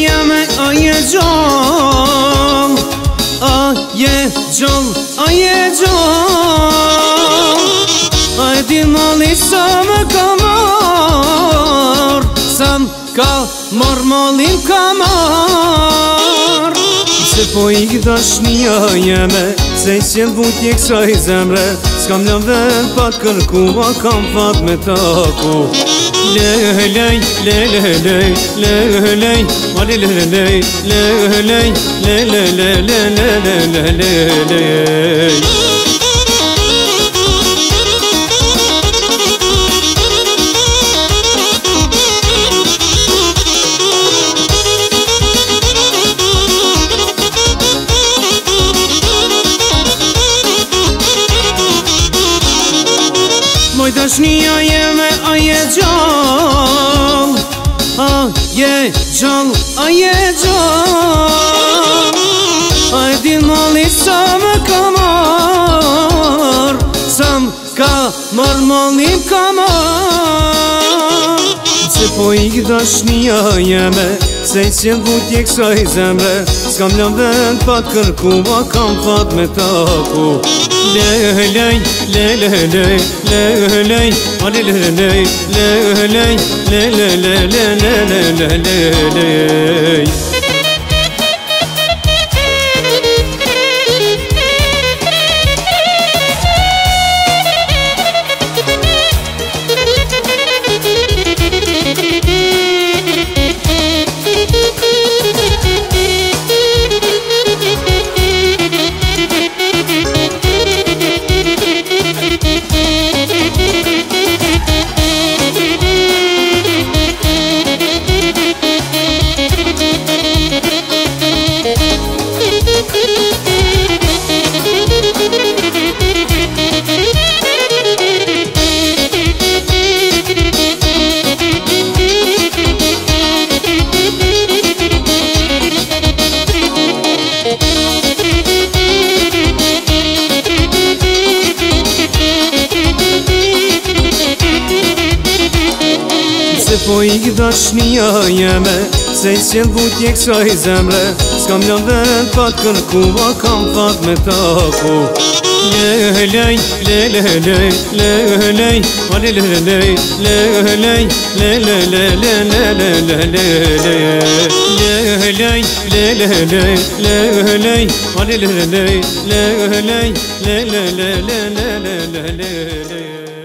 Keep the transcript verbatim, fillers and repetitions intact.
jeme aje gjall, aje gjall, aje gjall. A e din mali sa më ka marr, sa më ka marr malin ka marr. Se po i dashnia jeme, se i s'jen vutje kësaj zemre, s'kam në vend pa kërku, a kam fat me taku. Lelej, lelej, lelej, a lelej, lelej, lelej, lelej. Moj dashnia jeme aje gjall, aje gjall, aje gjall. A e din mali sa më ka marr, sa më ka marr malin ka marr. Se po i dashnia jeme, se i s'jen vutje kësaj zemre, s'kam në vend pa kërku, a kam fat me taku. Lelej, lelej, lelej, a lelej, lelej, lelej, lelej. Se po i dashnia jeme, se i s'jen vutje kësaj zemre, s'kam në vend pa kërku, a kam fat me taku. Lelej, lelej, lelej, a lelej, lelej, lelej, lelej. Lelej, lelej, a lelej, lelej, lelej, lelej.